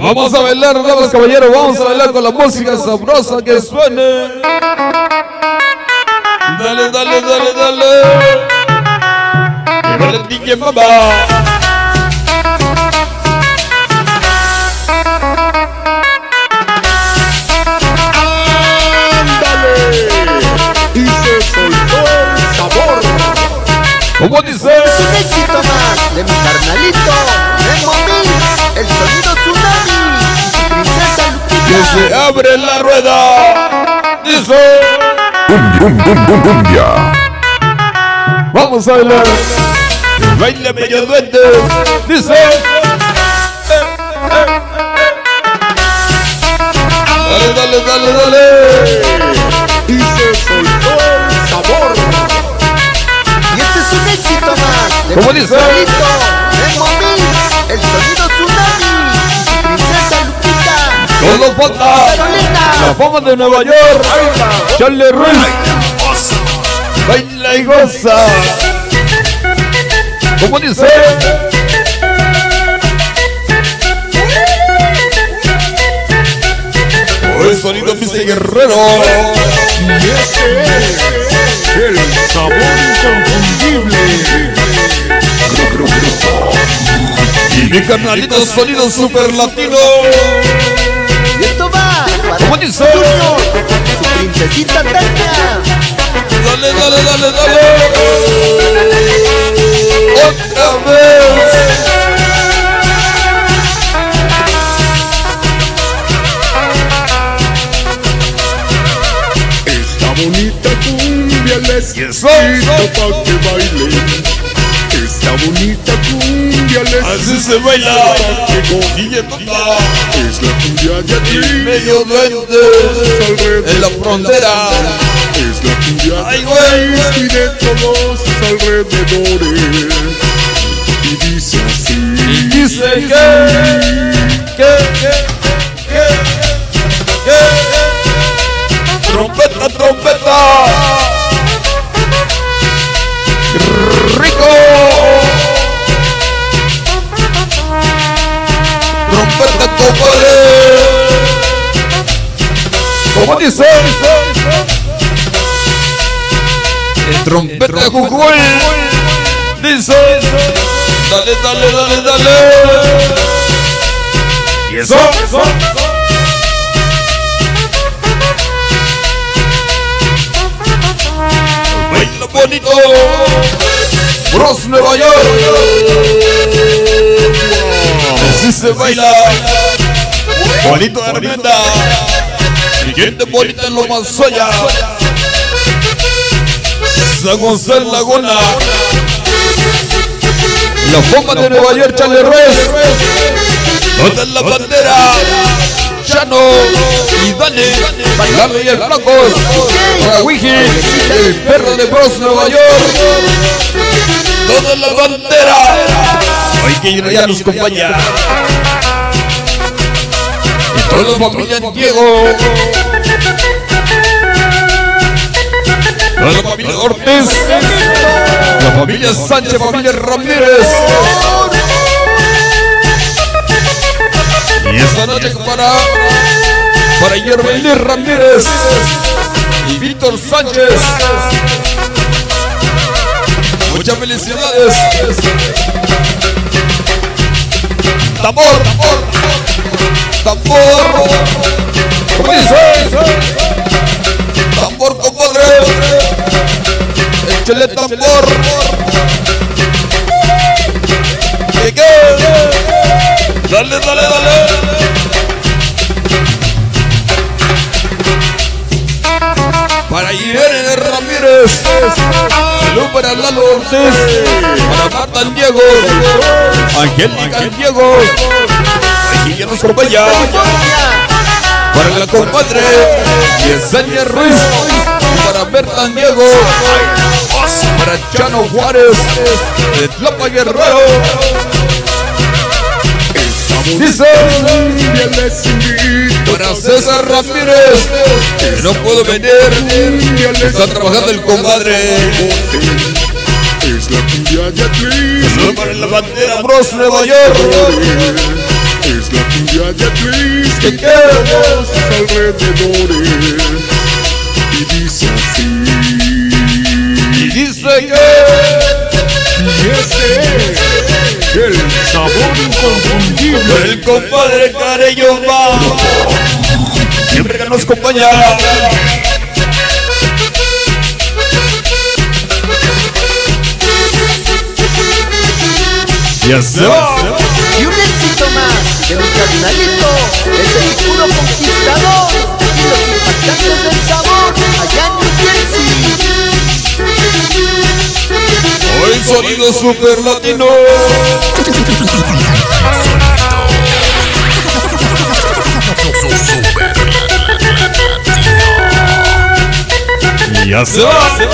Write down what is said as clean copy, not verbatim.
Vamos a bailar, damas caballeros, vamos a bailar con la música sabrosa que suene. Dale, dale, dale, dale. Llévale DJ mamá. Y se soltó el sabor. ¿Cómo dice? Es un éxito más de mi carnalito Memo Mix, el sonido tsunami y su princesa Lupita. Que se abre la rueda. Dice. Cumbia. Vamos a bailar. Baile bello duende. Dice. Dale, dale, dale, dale. Y se soltó el sabor. Y este es un éxito más de ¿Cómo mi dice? carnalito Memo Mix, el sonido tsunami y su princesa Lupita. Todos falta. Carolina. La fama de Nueva York. Charlie Ruiz. Baila y goza. ¿Cómo dice? El sonido Mr. Guerrero. Y ese es el sabor inconfundible. Y mi carnalito sonido super latino. Y esto va para ¿Cómo dice? Junior, su princesita Tania. Dale, dale, dale, dale. Otra vez. Esta bonita cumbia les Y eso. invito pa' que bailen. Esta bonita cumbia les Así se baila. DJ Papá. es la cumbia de aquí. Medio duende. En la frontera. Es la cumbia Ay, de güey. aquí y de todos alrededores. Y dice así. Dice que trompeta, trompeta, rico, trompeta, compadre. ¿Cómo dice? El trompeta de Jujuy dice. Dale, dale, dale, dale. Y eso. Baila bonito. Bros Nueva York. Así se baila. Bonito de Armenda. Y gente bonita en lo más soya. San Gonzalo Laguna. La fama de Nueva York, Charlie Ruiz. ¿Dónde es la bandera? Chano y Dane, Lalo y el Flaco, Wiki, el perro de Bros Nueva York. Toda la bandera. Hay que ir allá, nos acompaña. Y toda la familia en Diego. Toda la familia Ortiz. La familia Sánchez, familia Ramírez. Y esta noche para Yerbelir Ramírez y Víctor Sánchez. Muchas felicidades. Tambor, tambor. ¿Cómo dice? Tambor, compadre. Échale tambor. ¿Qué? Dale, dale, dale. Para Irene Ramírez. Salud para Lalo Ortiz. Para Marta Diego. Angélica Diego. Aquí ya nos acompaña. Para la compadre Yesenia Ruiz. Para Berta Diego. Para Chano Juárez. De Tlapa Guerrero. Dice para César Ramírez, que no puedo venir, está trabajando el compadre. Es la cumbia de aquí. Para la bandera Bros Nueva York. Es la cumbia de Atlas que todos sus alrededores. Y dice así. Y dice que Y ese es el sabor inconfundible. el compadre Careyoma siempre que nos acompaña. Ya se va. Y un éxito más de mi carnalito, es el puro conquistador y los impactantes del sabor allá en New Jersey. Hoy sonido super latino. Ya se va.